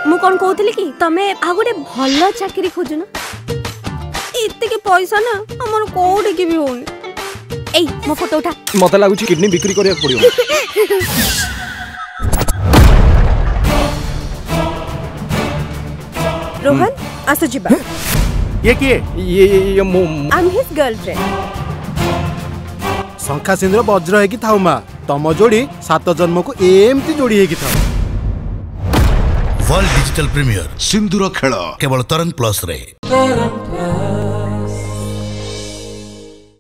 मु कौन कहूली कि तमे आ गोटे भल चाकरी खोजुन इतने के पैसा ना हमर कोठी के भी होनी। ए मो फोटो उठा। मते लागुची किडनी बिक्री करिया पड़ियो। रोहन आस जिबा। ये किए? ये मो आई एम हिज गर्लफ्रेंड। शंखा सिंदूर वज्र है कि थाउ मा तम जोड़ी 7 जन्म को एमती जोड़ी है कि थाउ। World digital premiere Sindoor Khel केवल तरंग प्लस रे।